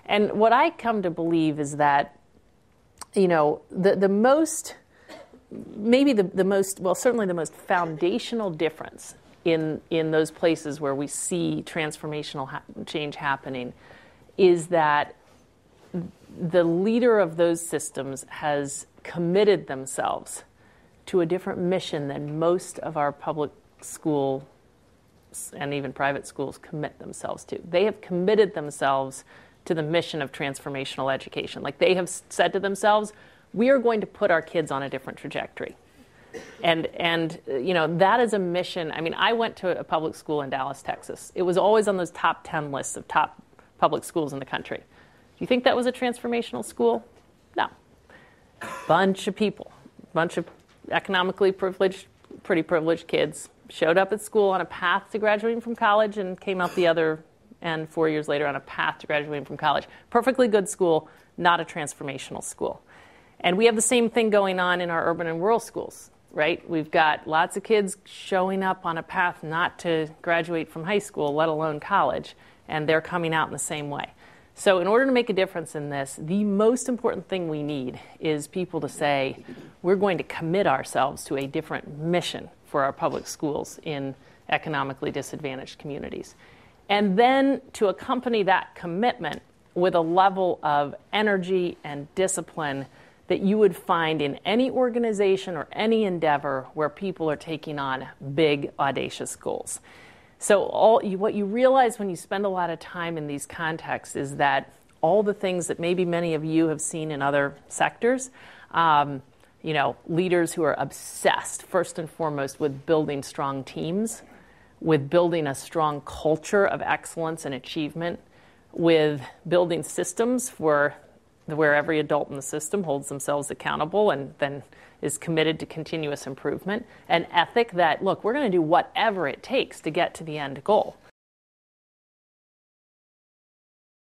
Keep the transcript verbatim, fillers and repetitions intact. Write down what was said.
And what I come to believe is that, you know, the, the most, maybe the, the most, well, certainly the most foundational difference in, in those places where we see transformational ha- change happening is that the leader of those systems has committed themselves to a different mission than most of our public school and even private schools commit themselves to. They have committed themselves to the mission of transformational education. Like they have said to themselves, we are going to put our kids on a different trajectory. And, and you know, that is a mission. I mean, I went to a public school in Dallas, Texas. It was always on those top ten lists of top public schools in the country. Do you think that was a transformational school? No. Bunch of people, bunch of economically privileged, pretty privileged kids showed up at school on a path to graduating from college and came out the other end four years later on a path to graduating from college. Perfectly good school, not a transformational school. And we have the same thing going on in our urban and rural schools, right? We've got lots of kids showing up on a path not to graduate from high school, let alone college, and they're coming out in the same way. So in order to make a difference in this, the most important thing we need is people to say, we're going to commit ourselves to a different mission for our public schools in economically disadvantaged communities. And then to accompany that commitment with a level of energy and discipline that you would find in any organization or any endeavor where people are taking on big, audacious goals. So all you, what you realize when you spend a lot of time in these contexts is that all the things that maybe many of you have seen in other sectors, um, you know, leaders who are obsessed, first and foremost, with building strong teams, with building a strong culture of excellence and achievement, with building systems where, where every adult in the system holds themselves accountable and then is committed to continuous improvement, an ethic that, look, we're going to do whatever it takes to get to the end goal.